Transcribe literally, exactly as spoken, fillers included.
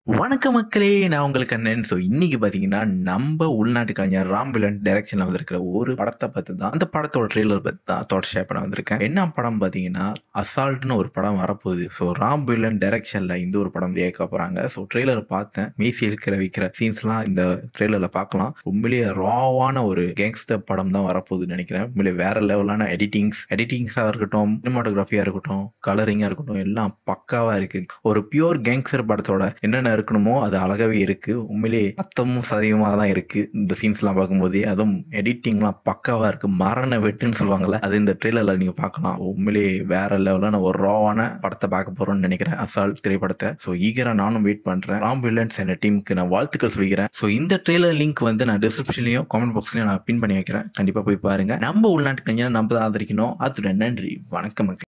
வணக்கம் மக்களே! நான் உங்கள் கண்ணன். ஸோ இன்னைக்கு பார்த்தீங்கன்னா, நம்ப உள்நாட்டு கலைஞர் ராம் வில்லன் டைரக்ஷன்ல வந்திருக்கிற ஒரு படத்த பத்தி தான், அந்த படத்தோட ட்ரெய்லர் பத்தி தான் தொடர்ந்து ஷேர் பண்ண வந்திருக்கேன். என்ன படம் பார்த்தீங்கன்னா, அசால்ட்ன்னு ஒரு படம் வரப்போகுது. ஸோ ராம் வில்லன் டைரக்ஷன்ல இந்த ஒரு படம் இயக்க போறாங்க. ஸோ ட்ரெய்லர பார்த்தேன். மீசி இழுக்கிற வைக்கிற சீன்ஸ்லாம் இந்த ட்ரெய்லர்ல பார்க்கலாம். உண்மையிலேயே ராவான ஒரு கேங்ஸ்டர் படம் தான் வரப்போகுதுன்னு நெனைக்கிறேன். உண்மையிலேயே வேற லெவலான எடிட்டிங்ஸ் எடிட்டிங்ஸா இருக்கட்டும், சினிமாட்டோகிராஃபியா இருக்கட்டும், கலரிங்கா இருக்கட்டும், எல்லாம் பக்காவா இருக்கு. ஒரு பியூர் கேங்ஸ்டர் படத்தோட என்னென்ன இருக்கணுமோ அது அழகாவே இருக்கு. உண்மையிலேயே அர்த்தமும் சதவீதமா தான் இருக்கு. இந்த சீன்ஸ்லாம் பார்க்கும்போதே அதுவும் எடிட்டிங்லாம் பக்காவா இருக்கு. மரண வெட்டுன்னு சொல்லுவாங்கல்ல, அது இந்த ட்ரெய்லர்ல நீங்க பார்க்கலாம். உண்மையிலேயே வேற லெவலான ஒரு ராவான படத்தை பார்க்க போறோம்னு நினைக்கிறேன். அசால்ட் திரைப்படத்தை. ஸோ ஈகரா நானும் வெயிட் பண்றேன். ராம் வில்லன்ஸ் என்ற டீமுக்கு நான் வாழ்த்துக்கள் சொல்லிக்கிறேன். ஸோ இந்த ட்ரெய்லர் லிங்க் வந்து நான் டிஸ்கிரிப்ஷன்லயும் கமெண்ட் பாக்ஸ்லயும் நான் பின் பண்ணி வைக்கிறேன். கண்டிப்பா போய் பாருங்க. நம்ம உள்நாட்டு கலைஞரை நம்ம தான் ஆதரிக்கணும். அதுடன் நன்றி. வணக்கம்.